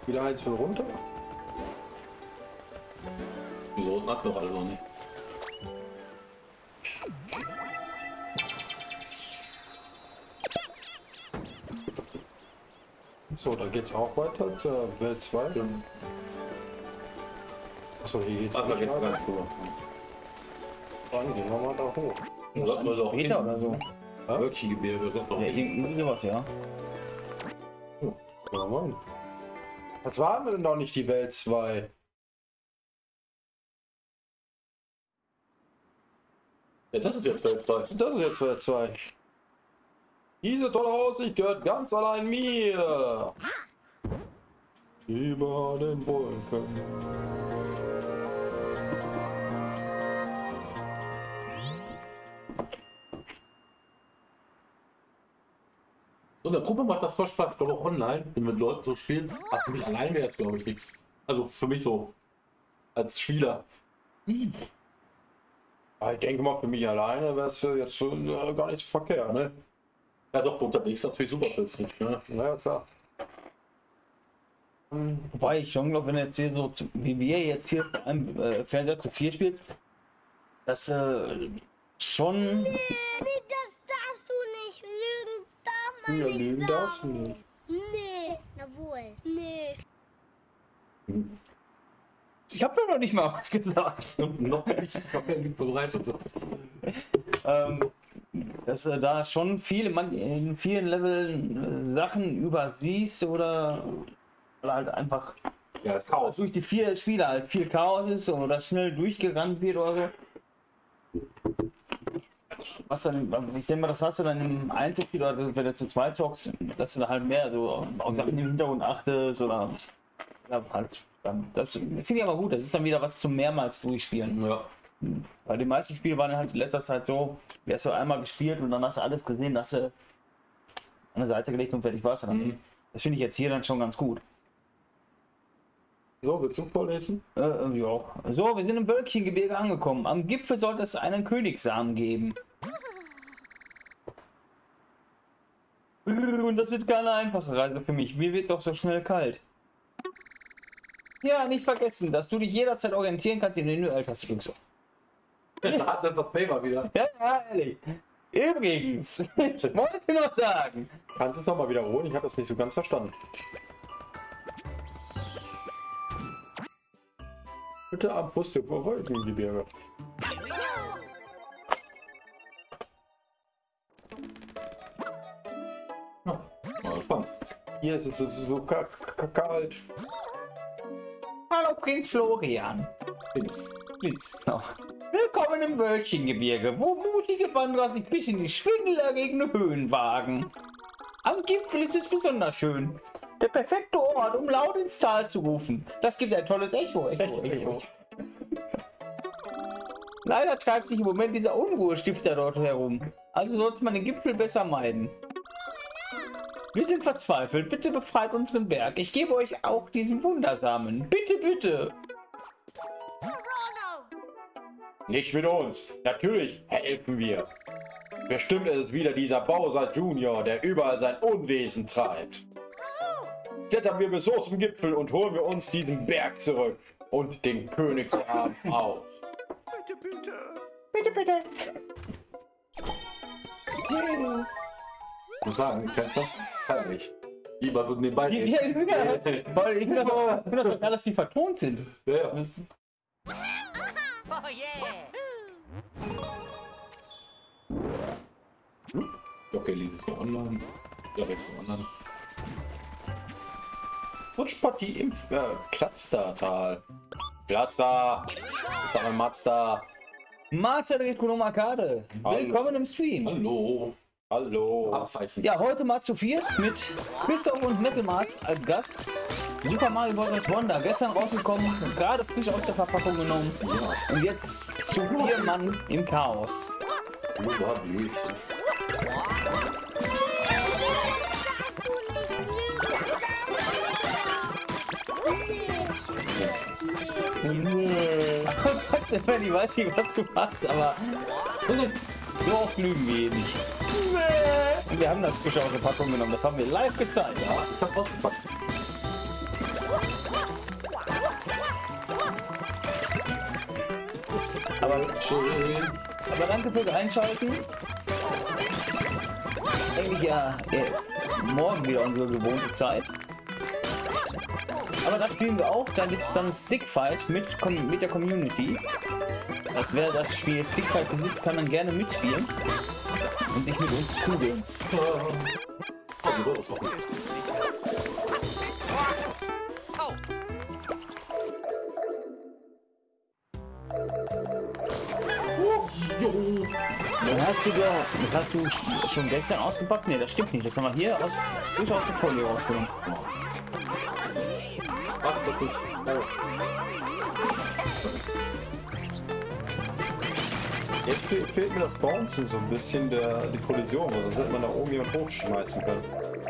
Wieder eins von runter. Wieso hat doch also nicht? So, da geht's auch weiter zur Welt 2. Achso, hier geht's Ach, da geht's weiter. gar nicht drüber. Dann gehen wir mal da hoch. Dann sollten wir doch Später oder so. Wölkchengebirge sind doch Ja, irgendwie sowas, ja. Ja, Mann. Was waren wir denn noch nicht die Welt 2? Ja, das ist jetzt Welt 2. Das ist jetzt Welt 2. Diese tolle Aussicht gehört ganz allein mir. Über den Wolken. So, in der Gruppe macht das voll Spaß, glaube auch online, wenn wir mit Leuten so spielen. Ach, für mich allein wäre es, glaube ich, nichts. Also für mich so, als Spieler. Ja, ich denke mal, für mich alleine wäre es jetzt so, gar nicht so verkehrt, ne? Ja doch, unterwegs natürlich super flüssig, ne? Na ja, klar. Wobei ich schon glaube, wenn du jetzt hier so, wie wir jetzt hier vor einem Fernseher zu 4 spielst, dass schon. Nee, das darfst du nicht lügen. Darf man Ja, nicht lügen sagen. darfst du nicht. Nee, na wohl. Nee. Ich habe doch noch nicht mal was gesagt. Noch nicht, ich habe ja nicht bereit. Dass du da schon in vielen Leveln Sachen übersiehst oder halt einfach Ja, ist Chaos. durch die 4 Spiele halt viel Chaos ist oder schnell durchgerannt wird oder so. Was dann, ich denke mal, das hast du dann im Einzelspiel oder wenn du zu zweit zockst, dass du da halt mehr so auf Sachen im Hintergrund achtest oder ja, halt. Das finde ich aber gut, das ist dann wieder was zum mehrmals durchspielen. Ja. Weil die meisten Spiele waren halt in letzter Zeit so, wie hast du einmal gespielt und dann hast du alles gesehen, dass du an der Seite gelegt und fertig warst. Das finde ich jetzt hier dann schon ganz gut. So, willst du vorlesen? Ja. So, wir sind im Wölkchengebirge angekommen. Am Gipfel sollte es einen Königssamen geben. Und das wird keine einfache Reise für mich. Mir wird doch so schnell kalt. Ja, nicht vergessen, dass du dich jederzeit orientieren kannst, indem du älter bist. Das ist das Thema wieder. Ja, ehrlich. Übrigens, ich wollte noch sagen. Kannst du es nochmal wiederholen? Ich habe das nicht so ganz verstanden. Bitte ab Wusste Wolkengebirge. Ja, mal spannend. Hier ist es so kalt. Hallo Prinz Florian. Prinz. Genau. Willkommen im Wölkchengebirge, wo mutige Wanderer sich bis in die schwindelerregende Höhen wagen. Am Gipfel ist es besonders schön. Der perfekte Ort, um laut ins Tal zu rufen. Das gibt ein tolles Echo. Echo. Leider treibt sich im Moment dieser Unruhestifter dort herum. Also sollte man den Gipfel besser meiden. Wir sind verzweifelt. Bitte befreit unseren Berg. Ich gebe euch auch diesen Wundersamen. Bitte, bitte. Nicht mit uns. Natürlich helfen wir. Bestimmt ist es wieder dieser Bowser Junior, der überall sein Unwesen treibt. Klettern wir bis hoch zum Gipfel und holen wir uns diesen Berg zurück. Und den Königsarm auch. Bitte, bitte. Bitte, bitte. Ich muss sagen, kennt das? Kann ich. Die was mit nebenbei Die sind ja, weil ich finde das auch geil, dass die vertont sind. Ja. Oh yeah. Okay, lies es noch online. Ja, ist es online. Rutschpartie im Platzda-Tal. Platzda. Sag mal Mazda. Mazda Drehkonom Arcade. Willkommen im Stream. Hallo. Hallo. Abzeichen. Ja, heute mal zu viert mit Christoph und Metalmars als Gast. Super Mario Bros. Wonder, gestern rausgekommen, gerade frisch aus der Verpackung genommen. Und jetzt zu 4 Mann im Chaos. Wunderblöße. Ich weiß nicht, was du machst, aber so oft lügen wir hier nicht. Und wir haben das frisch aus der Packung genommen, das haben wir live gezeigt. Ja, ich hab ausgepackt. Tschüss. Aber danke fürs Einschalten. Eigentlich ja, ist morgen wieder unsere gewohnte Zeit. Aber das spielen wir auch. Da gibt es dann Stickfight mit der Community. Das wer das Spiel Stickfight besitzt, kann dann gerne mitspielen und sich mit uns kugeln. Also, das ist auch gut. Hast du schon gestern ausgepackt? Ne, das stimmt nicht. Das haben wir hier durchaus die Folie rausgenommen. Warte doch nicht. Jetzt fehlt mir das Bouncen so ein bisschen, die Kollision, sonst hätte man da oben jemand hochschmeißen können.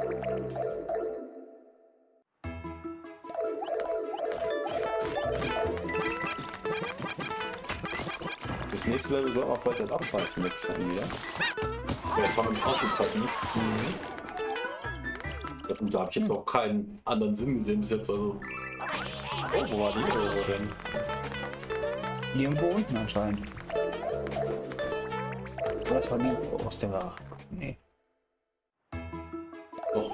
Das nächste Level soll man vielleicht das Abzeichen wechseln wieder. Ja, das war mit Ausrufezeichen. Und da habe ich jetzt auch keinen anderen Sinn gesehen bis jetzt. Also. Oh, wo war die Euro denn? Irgendwo unten anscheinend. Das war nie aus der Ware. Nee. Doch.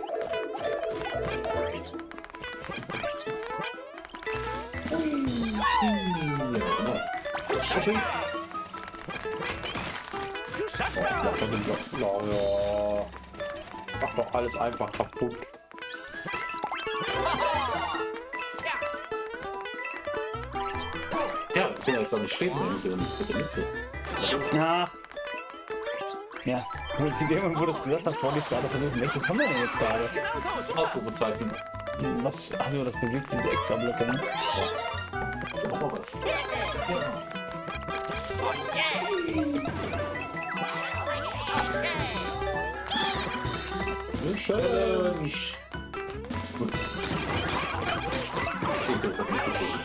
Mach doch alles einfach kaputt. Ja, ich bin jetzt auch nicht stehen mit der Mütze. Ach. Ja, wo du das gesagt hast, wollte ich es gerade versuchen. Welches haben wir denn jetzt gerade? Ausrufezeichen. Was? Also das bewegt diese extra Blöcke. Ne? Mach mal was. Challenge! Gut. Ich denke, das hat nicht gefunden.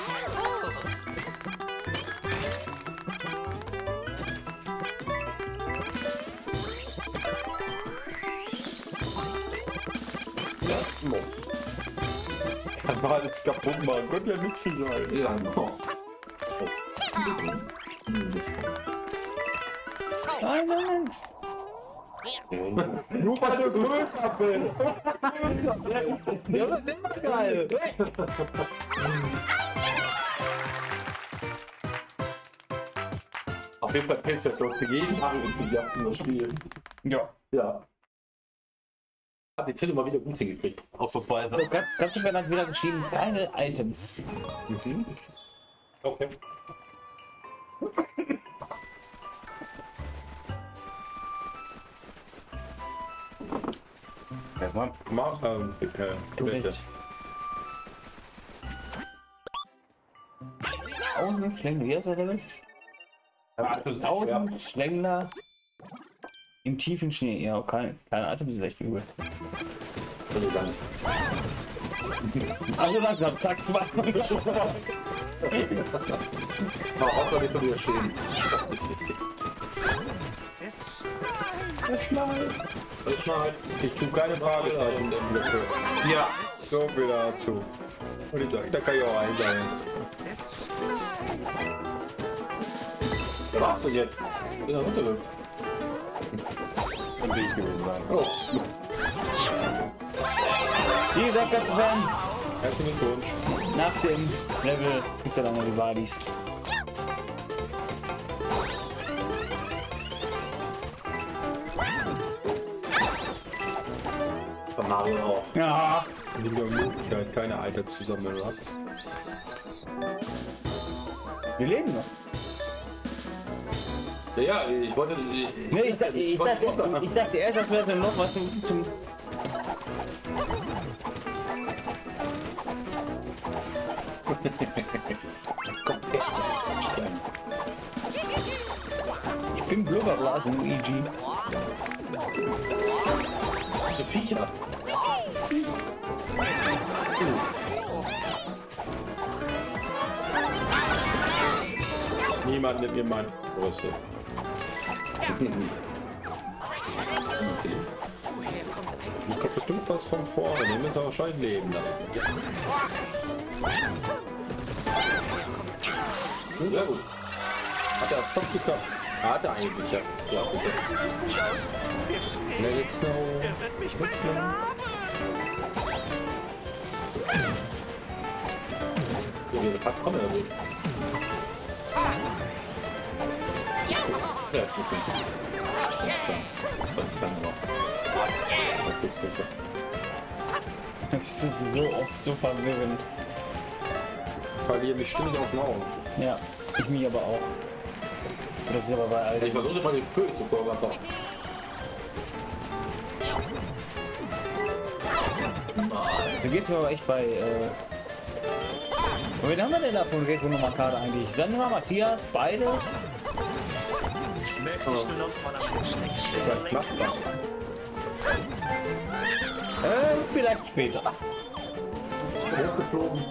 Kann man alles kaputt machen, könnte ja nichts sein. Ja, genau. Nein, nein, Nur weil du größer bist! der wird immer geil. Auf jeden Fall fällt es für jeden Mario-Enthusiasten das Spiel. Ja. Ja. Hat die Titel mal wieder gut hingekriegt. Ausnahmsweise. Ganz im hat wieder geschrieben, keine Items. Mhm. Okay. Erstmal Du nicht. Tausend Schlängler, wie heißt er denn? Tausend Schlängler im tiefen Schnee. Ja, keine Items ist echt übel. Also ganz. Also langsam, zack, zwei. Aber auch da nicht wieder stehen. Das ist wichtig. Das schnallt. Das schneit. Ich tue keine Fragezeichen in der Blöcke. Ja. So viel dazu. Und ich sage, da kann ich auch einsammeln. Was war's denn jetzt? Ja, runter. Dann will ich gewesen sein. Oh. Wie gesagt, ganz Fan, Herzlichen Glückwunsch. nach dem Level ist er dann die Wadis. Von Mario auch. Ja. Die Möglichkeit, keine Items zu sammeln, oder? Wir leben noch. Ja, ich wollte. Nee, ich dachte erst, das wäre so noch was zum Ich bin Blubberblasen, Luigi. So Viecher. Niemand nimmt mir mein Brüste. Ich kommt bestimmt was von vorne, den müssen wir wahrscheinlich leben lassen. Ja, gut. Hat er fast geklappt. Hat er eigentlich, ja. Ja, Oh, das sieht nicht gut aus. Der Schnee, Let it snow. der wird mich begraben. Komm, er will. Ja, jetzt ist es. Das geht's besser. Das ist so oft so verwirrend. Ich verliere mich ständig aus den Augen. Ja, ich mich aber auch. Das ist aber bei all Ich versuche mal den König zu kommen, einfach. So geht's mir aber echt bei. Wen haben wir denn da von Gecko Nummer Karte eigentlich? Sandra, Matthias, beide? Möchtest du noch mal an einem Vielleicht klappt das. Vielleicht später. Hochgeflogen.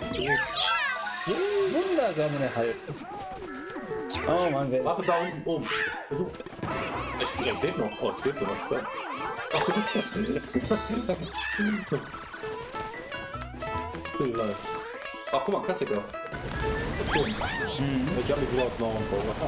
Wundersam erhalten. Oh Mann, wer. Warte da unten oben. Versuch. Er steht noch. Oh, es steht noch. Ach, du bist ja. Still live. Ach, guck mal, Klassiker. Cool. Ich hab mich wieder aufs Nauern vor.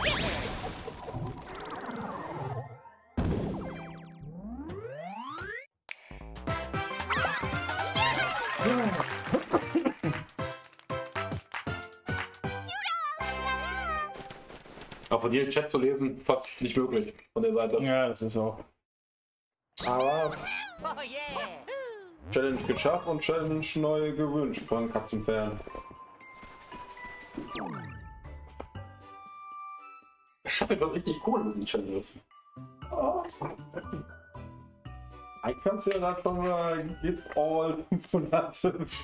Aber von dir den Chat zu lesen, fast nicht möglich von der Seite. Ja, das ist so. Aber Oh yeah! Challenge geschafft und Challenge neu gewünscht von Katzenfan. ich schaffe etwas richtig cool mit den Challenges. Ich kann es ja dann schon mal Give All 500.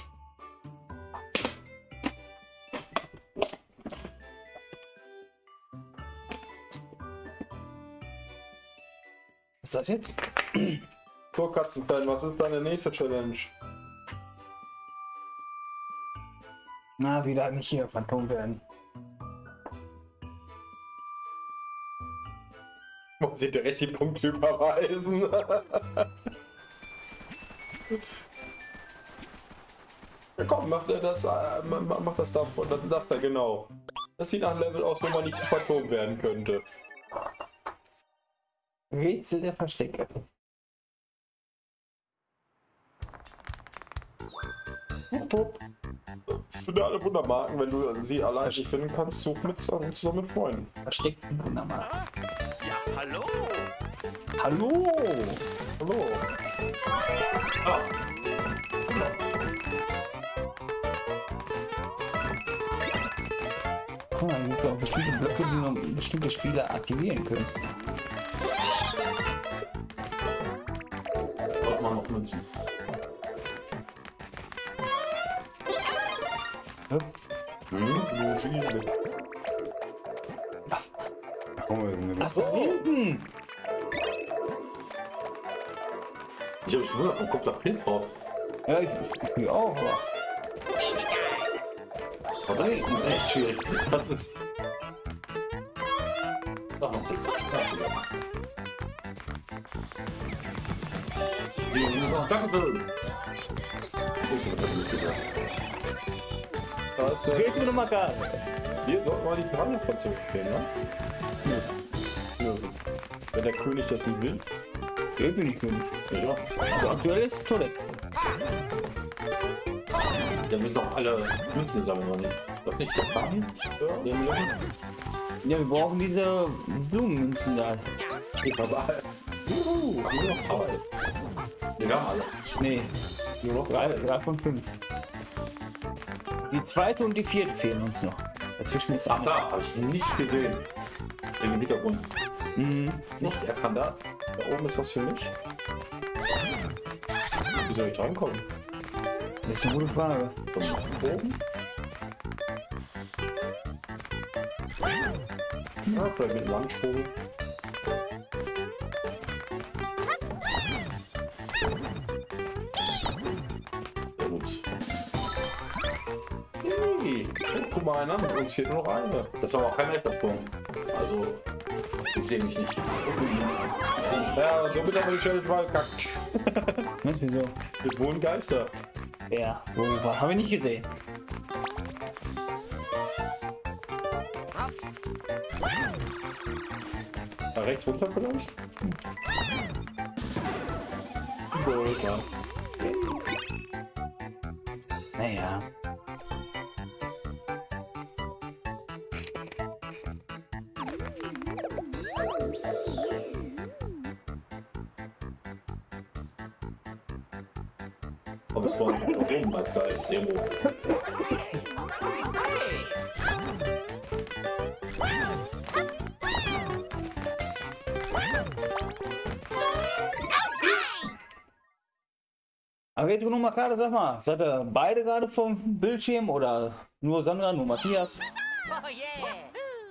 Was ist das jetzt? So, Katzenfan, was ist deine nächste Challenge? Na, wieder nicht hier Phantom werden. Muss ich direkt die Punkte überweisen? Ja, komm, mach das da, das da genau. Das sieht nach einem Level aus, wo man nicht zu vertoben werden könnte. Rätsel der Verstecke. Finde alle Wundermarken, wenn du sie allein nicht finden kannst, such mit zusammen mit Freunden. Versteckten Wundermark. Ja, hallo! Hallo! Hallo. Guck mal, hier gibt es auch bestimmte Blöcke, die man bestimmte Spiele aktivieren können. Dort mal noch Münzen. Ach, da hinten! Ich hab mich gewundert, warum kommt da Pilz raus? Ja, ich bin auch. Aber da hinten ist echt schwierig. Das ist. Doch noch Pilz. Danke. Das, Fehlt mir nochmal Karte. hier sollten wir die Piranha von zurückstehen, ne? Nö. Wenn der König das nicht will. Fehlt mir nicht König. Ja. Also aktuell ist Toilette. Da müssen auch alle Münzen sammeln, oder nicht? Das ist nicht der Plan? Ja. Ja, wir brauchen diese Blumenmünzen da. Ich habe alle. Nur noch 2. Wir haben alle. Nee, Nur noch 3 von 5. Die zweite und die vierte fehlen uns noch. Dazwischen ist Ach, eine. da habe ich nicht gesehen. Im Hintergrund. Mhm. Nicht erkannt. Da oben ist was für mich. Wie soll ich reinkommen? Das ist eine gute Frage. Von oben? Ja, vielleicht mit Landsprung. Sehr gut. Hey, guck mal einer, uns fehlt nur noch eine. Das ist aber auch kein leichter Sprung. Also, ich sehe mich nicht. Ja, somit haben wir die Challenge verkackt. Was, wieso? Wir wohnen Geister. Ja, wo war? Haben wir nicht gesehen. rechts runter vielleicht? Gold, ja. Naja. Aber es war noch oben, als da ist irgendwo. Aber jetzt nur mal gerade, sag mal, seid ihr beide gerade vom Bildschirm oder nur Sandra, nur Matthias? Oh yeah!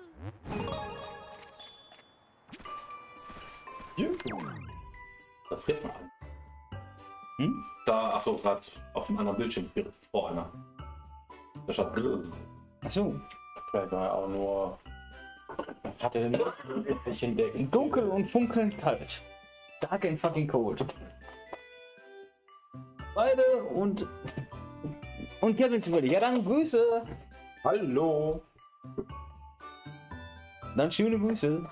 Da friert man an. Hm? Da, achso, gerade auf dem anderen Bildschirm vor einer. Da stand Grrr. Achso. Vielleicht war er auch nur... Was hat er denn sich entdeckt? Dunkel und funkelnd kalt. Dark and fucking cold. Beide und Kevin zufällig. Ja, dann Grüße. Hallo! Dann schöne Grüße.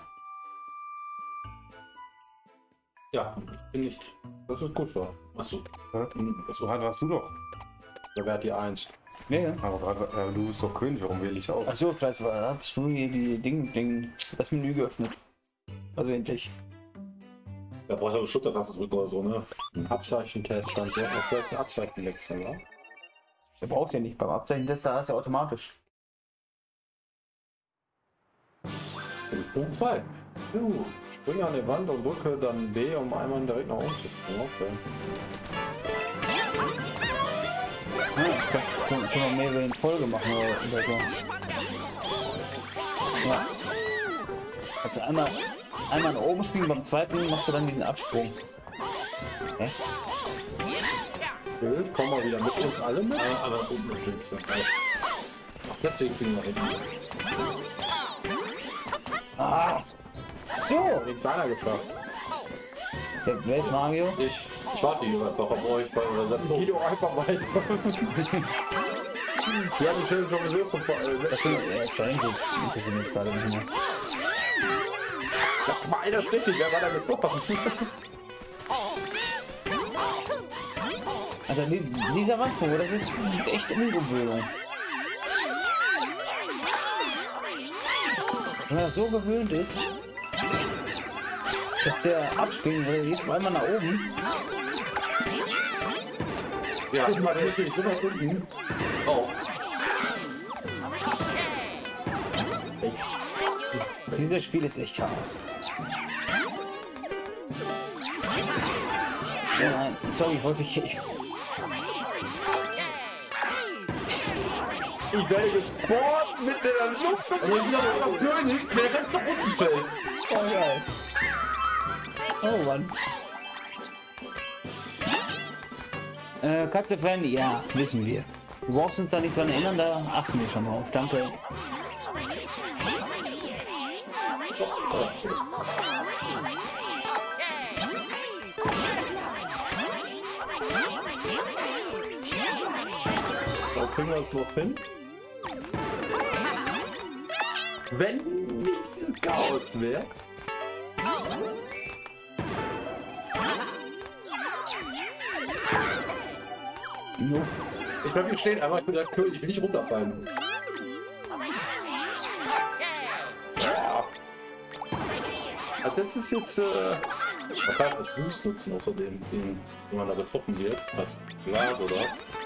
Ja, ich bin nicht. Das ist gut so. Achso. So halt hast du doch. Da wäre die 1. Ja, ja. Aber gerade, du bist doch König, warum wähle ich auch? Achso, vielleicht hast du hier die das Menü geöffnet. Also endlich. Da brauchst du aber Schultertaste drücken oder so, ne? Ein Abzeichentest, dann soll auch vielleicht ein Abzeichen wechseln, wa? Du brauchst ja nicht beim Abzeichen-Test, da hast du ja automatisch. Punkt 2. Springe an die Wand und drücke dann B, um einmal direkt nach oben zu springen. Okay. Ja, ich dachte, das können wir mehrere in Folge machen oder so. Ja. Also einmal nach oben springen, beim zweiten machst du dann diesen Absprung. Okay. Bild, komm mal wieder mit uns alle mit. Aber oben ist Blitz. Deswegen kriegen wir hin. Ah! So! Nichts einer geschafft. Wer ist Mario? Ich warte hier einfach auf euch bei der Sendung. Guido einfach weiter. Wir haben schön sowieso von Das stimmt, ja, interessiert mich jetzt gerade nicht mehr. Sag mal einer richtig, wer war da gesprochen? Also dieser Wandsprung, das ist echt Umgewöhnung. Wenn man das so gewöhnt ist, dass der abspringt, weil jetzt auf einmal nach oben. Ja, guck mal, der ist nämlich so weit unten. Oh. Dieses Spiel ist echt Chaos. Ja, nein, sorry, häufig. Ich werde gespawnt mit der Luft und Und wieder auf König, der ganz nach unten fällt. Oh geil. Oh Mann. Katze-Fan, ja, wissen wir. Du brauchst uns da nicht dran erinnern, da achten wir schon drauf. Danke. Da kriegen wir es noch hin. Wenn nicht Chaos wäre. Jo. Ich bleib hier stehen, aber ich bin der König, ich will nicht runterfallen. Ja. Ah, das ist jetzt. Man kann als Fuß nutzen, außerdem, wenn man da getroffen wird, als Glas oder.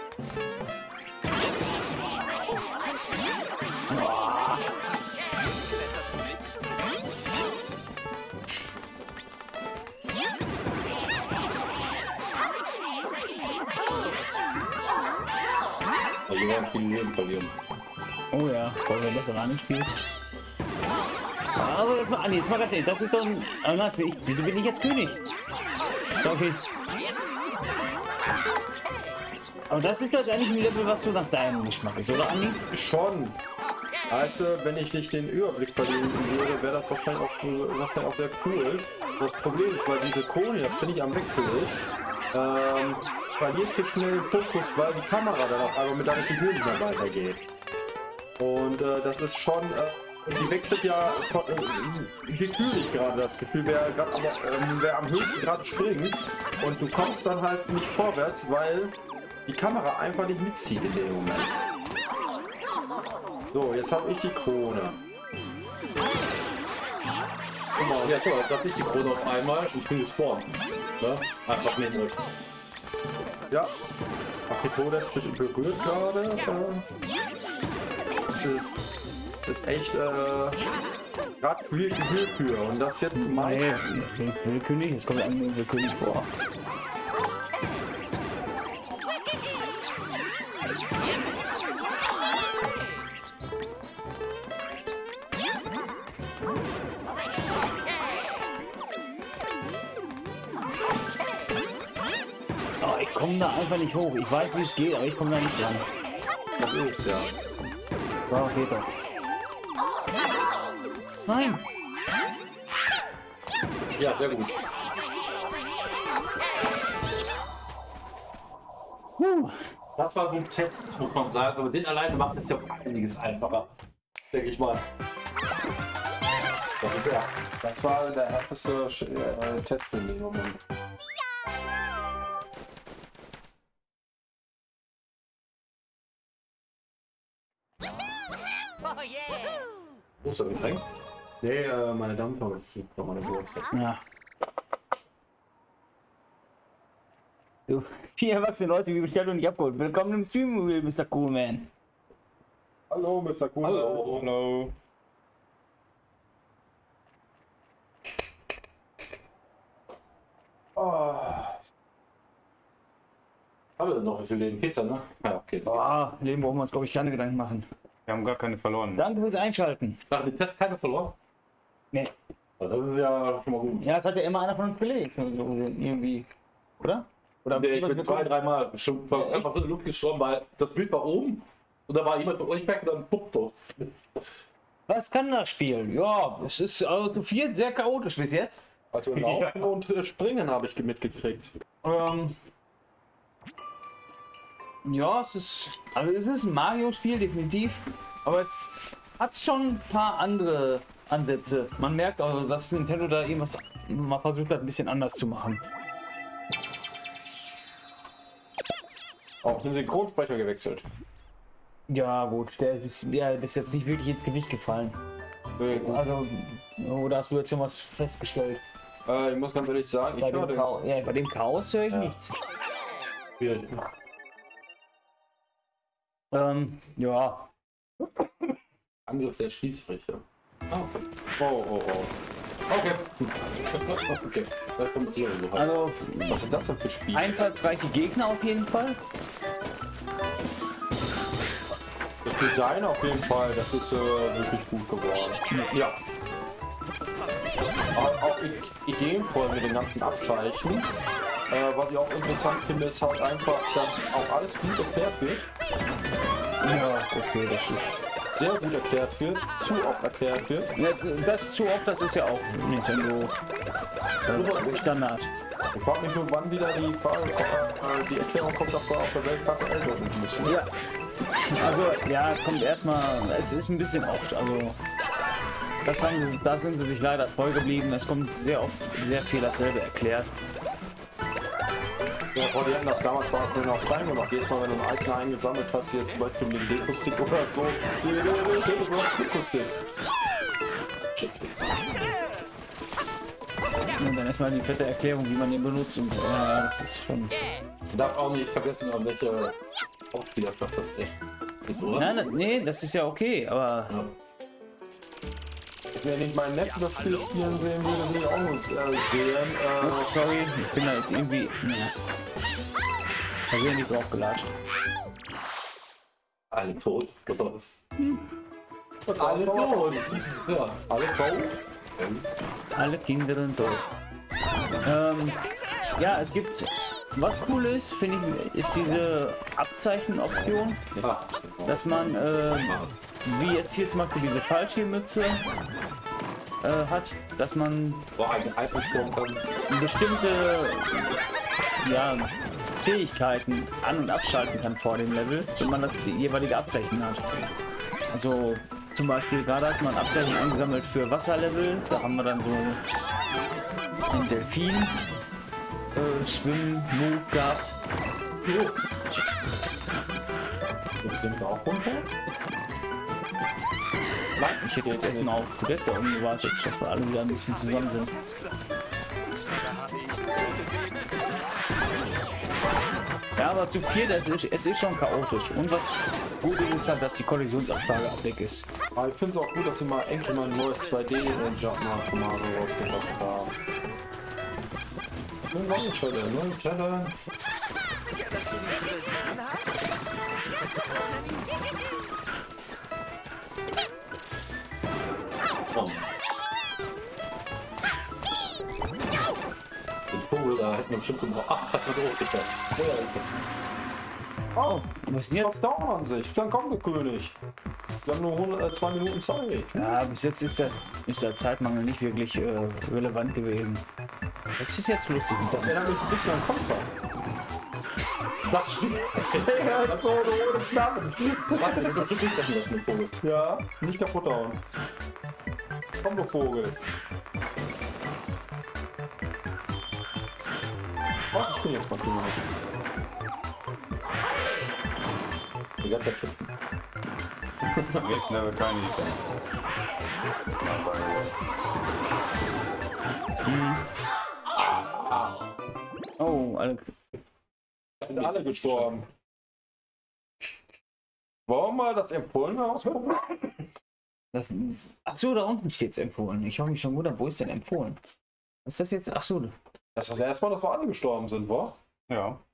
Also wir werden viele Leben verlieren. Oh ja, weil wir besser angespielt. Aber jetzt mal, jetzt mal ganz ehrlich, das ist doch ein. Oh nein, jetzt bin ich, wieso bin ich jetzt König? Sorry. Aber das ist doch jetzt eigentlich ein Level, was so nach deinem Geschmack ist, oder Andi? Schon. Also, wenn ich nicht den Überblick verlieren würde, wäre das wahrscheinlich auch sehr cool. Das Problem ist, weil diese Krone ja ständig am Wechsel ist, verlierst du schnell den Fokus, weil die Kamera dann auf einmal mit deiner Figur nicht mehr weitergeht. Und das ist schon Und die wechselt ja willkürlich gerade das Gefühl, wer am höchsten gerade springt. Und du kommst dann halt nicht vorwärts, weil die Kamera einfach nicht mitzieht in dem Moment. So, jetzt habe ich die Krone. Guck mal, ja toll, jetzt hatte ich die Krone auf einmal und ich bin gespawnt. Ne? Einfach neben euch. Ja. Ach, die Krone hat mich berührt gerade. Es ist echt gerade Willkür. Und das jetzt mein. Nee, willkürlich, es kommt einem willkürlich vor. Oh, ich komme da einfach nicht hoch. Ich weiß, wie es geht, aber ich komme da nicht dran. Das ist ja. So, geht doch. Nein! Ja, sehr gut. Das war so ein Test, muss man sagen. Aber den alleine machen ist ja einiges einfacher. Denke ich mal. Das ist ja. Das war der härteste Test in dem Moment. Oh yeah! Ostergetränk? Nee, meine Dampfer. Ich noch mal eine Wurst. Ja. Du, 4 erwachsene Leute, wie bestellt und nicht abgeholt. Willkommen im Stream, Mr. Coolman. Hallo, Mr. Cool. Hallo. Hallo. Oh. Haben wir denn noch? Wie viel Leben? 14, ne? Ja, okay. Boah, Leben brauchen wir uns, glaube ich, keine Gedanken machen. Wir haben gar keine verloren. Danke fürs Einschalten. Nach dem Test keine verloren? Nee. Das ist ja schon mal gut. Ja, es hat ja immer einer von uns gelegt. Also irgendwie. Oder? Oder Nee, ich bin 2-, 3-mal bestimmt einfach in die Luft gestorben, weil das Bild war oben und da war jemand von euch weg und dann puppt doch. Was kann das Spiel? Ja, es ist also zu viert sehr chaotisch bis jetzt. Also Laufen und Springen habe ich mitgekriegt. Ja, es ist ein Mario-Spiel, definitiv. Aber es hat schon ein paar andere Ansätze. Man merkt also, dass Nintendo da irgendwas mal versucht hat, ein bisschen anders zu machen. Auch den Synchronsprecher gewechselt. Ja, gut, der ist bis jetzt nicht wirklich ins Gewicht gefallen. Also, oder hast du jetzt schon was festgestellt? Ich muss ganz ehrlich sagen, Bei dem Chaos höre ich nichts. Schwierig. Ja. Angriff der Schließfläche. Ah, okay. Oh. Okay. Okay. Das kommt so. Also, Was ist das denn für Spiel? einfallsreiche Gegner auf jeden Fall. Das Design auf jeden Fall, das ist wirklich gut geworden. Ja. Auch ideenvoll mit den ganzen Abzeichen. Was ich auch interessant finde, ist halt einfach, dass auch alles gut erklärt wird. Ja, okay, das ist. Sehr gut erklärt wird, zu oft erklärt wird. Ja, das zu oft, das ist ja auch Nintendo Standard. Ich frage mich nur, wann wieder die Erklärung kommt, dass wir auf der Weltkarte älter sind müssen. Ja. Also, ja, es kommt erstmal, es ist ein bisschen oft, also da sind sie sich leider treu geblieben. Es kommt sehr oft sehr viel dasselbe erklärt. Ja, die hätten das damals bei auch noch klein gemacht. Jedes Mal, wenn du einen Icon eingesammelt hast, hier zum Beispiel mit dem Deko-Stick oder so. Deko-Stick. Und dann erstmal die fette Erklärung, wie man den benutzt. Und das ist schon. Ich darf auch nicht vergessen, an welche Hauptspielerschaft das echt ist, oder? Nein, nee, das ist ja okay, aber. Ja. Wenn ich meinen Neffen das Spiel spielen sehen würde, würde ich auch uns sehen. Sorry, ich bin da jetzt irgendwie. Versehentlich drauf gelatscht. Alle tot. Und alle tot. Ja, alle tot. Alle Kinder sind tot. Ja, es gibt. Was cool ist, finde ich, ist diese Abzeichenoption, dass man, wie jetzt hier zum Beispiel diese Fallschirmmütze hat, dass man bestimmte Fähigkeiten an- und abschalten kann vor dem Level, wenn man das jeweilige Abzeichen hat. Also Zum Beispiel gerade hat man Abzeichen eingesammelt für Wasserlevel. Da haben wir dann so einen Delfin, Schwimmen-Move gehabt. Jetzt sind wir auch runter. Nein, ich hätte jetzt erstmal auf Toilette da unten gewartet, dass wir alle wieder ein bisschen zusammen sind. Ja, aber zu viel, es ist schon chaotisch. Und was gut ist, ist halt, dass die Kollisionsabfrage auch weg ist. Aber ich finde es auch gut, dass sie mal endlich mal ein neues 2D-Jump-Mal-Kommando rausgebracht haben. Eine neue Challenge. Sicher, dass du nichts übersehen hast? Oh. Den Vogel da hätten wir bestimmt gebraucht. Ach, das wird hochgefallen. Oh, Was ist denn jetzt? das dauert an sich. Dann kommt der König. Wir haben nur 2 Minuten Zeit. Ja, bis jetzt ist der Zeitmangel nicht wirklich relevant gewesen. Das ist jetzt lustig. Das erinnert mich ein bisschen an Konter. Das Spiel. Ja, so ohne Knappen. Warte, ich bestimmt nicht treffen lassen, den Vogel. Ja, nicht kaputt hauen. Komm, du Vogel. Was? Ich bin jetzt mal König. Die ganze Zeit schimpfen. It's never kind of things. Oh, alle. Sind alle gestorben. Wollen wir das Empfohlene ausprobieren? Ach so, da unten steht's empfohlen. Ich habe mich schon gewundert, wo ist denn empfohlen? Was ist das jetzt? Ach so. Das ist das erste Mal, dass wir alle gestorben sind, wa? Ja.